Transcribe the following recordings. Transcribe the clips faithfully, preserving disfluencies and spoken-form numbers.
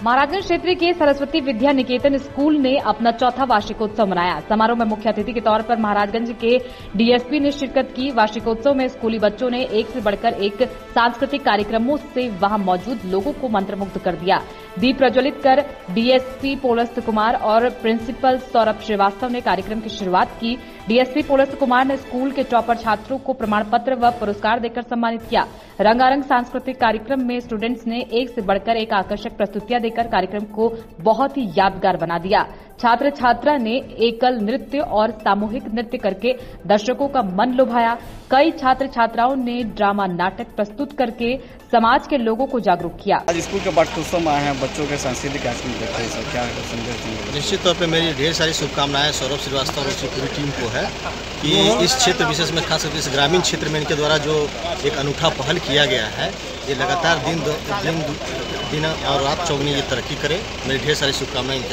महाराजगंज क्षेत्र के सरस्वती विद्या निकेतन स्कूल ने अपना चौथा वार्षिकोत्सव मनाया। समारोह में मुख्य अतिथि के तौर पर महाराजगंज के डीएसपी ने शिरकत की। वार्षिकोत्सव में स्कूली बच्चों ने एक से बढ़कर एक सांस्कृतिक कार्यक्रमों से वहां मौजूद लोगों को मंत्रमुग्ध कर दिया। दीप प्रज्वलित कर डीएसपी पोलस्त कुमार और प्रिंसिपल सौरभ श्रीवास्तव ने कार्यक्रम की शुरुआत की। डीएसपी पोलस्त कुमार ने स्कूल के टॉपर छात्रों को प्रमाण पत्र व पुरस्कार देकर सम्मानित किया। रंगारंग सांस्कृतिक कार्यक्रम में स्टूडेंट्स ने एक से बढ़कर एक आकर्षक प्रस्तुतियां देकर कार्यक्रम को बहुत ही यादगार बना दिया। छात्र छात्रा ने एकल नृत्य और सामूहिक नृत्य करके दर्शकों का मन लुभाया। कई छात्र छात्राओं ने ड्रामा नाटक प्रस्तुत करके समाज के लोगों को जागरूक किया। आज स्कूल के वार्षिकोत्सव में आए हैं, बच्चों के सांस्कृतिक कार्यक्रम देखते हैं, सर क्या संदेश देंगे? निश्चित तौर पे मेरी ढेर सारी शुभकामनाएं सौरभ श्रीवास्तव और उसकी पूरी टीम को है कि इस क्षेत्र विशेष में खासकर इस ग्रामीण क्षेत्र में इनके द्वारा जो एक अनूठा पहल किया गया है, ये लगातार दिन दिन दिन और रात चौगुनी ये तरक्की करे। मेरी ढेर सारी शुभकामनाएं इनके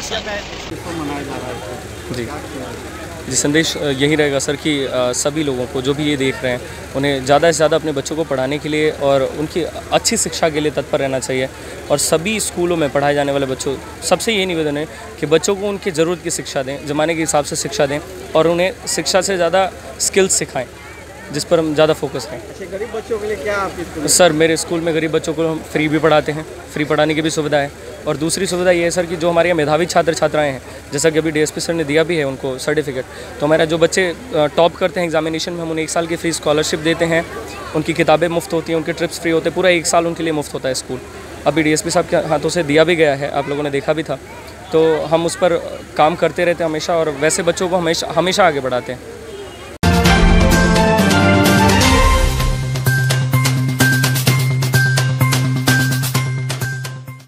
साथ। जी जी संदेश यही रहेगा सर कि सभी लोगों को जो भी ये देख रहे हैं उन्हें ज़्यादा से ज़्यादा अपने बच्चों को पढ़ाने के लिए और उनकी अच्छी शिक्षा के लिए तत्पर रहना चाहिए। और सभी स्कूलों में पढ़ाए जाने वाले बच्चों सबसे ये निवेदन है कि बच्चों को उनकी ज़रूरत की शिक्षा दें, ज़माने के हिसाब से शिक्षा दें और उन्हें शिक्षा से ज़्यादा स्किल्स सिखाएँ जिस पर हम ज़्यादा फोकस करें। अच्छा, गरीब बच्चों के लिए क्या आप स्कूल? सर मेरे स्कूल में गरीब बच्चों को हम फ्री भी पढ़ाते हैं, फ्री पढ़ाने की भी सुविधा है। और दूसरी सुविधा ये है सर कि जो हमारे यहाँ मेधावी छात्र छात्राएं हैं, जैसा कि अभी डीएसपी सर ने दिया भी है उनको सर्टिफिकेट, तो हमारा जो बच्चे टॉप करते हैं एग्जामिनेशन में, हम उन्हें एक साल की फ्री स्कॉलरशिप देते हैं। उनकी किताबें मुफ्त होती हैं, उनके ट्रिप्स फ्री होते हैं, पूरा एक साल उनके लिए मुफ्त होता है स्कूल। अभी डीएसपी साहब के हाथों से दिया भी गया है, आप लोगों ने देखा भी था। तो हम उस पर काम करते रहते हैं हमेशा और वैसे बच्चों को हमेशा हमेशा आगे बढ़ाते हैं।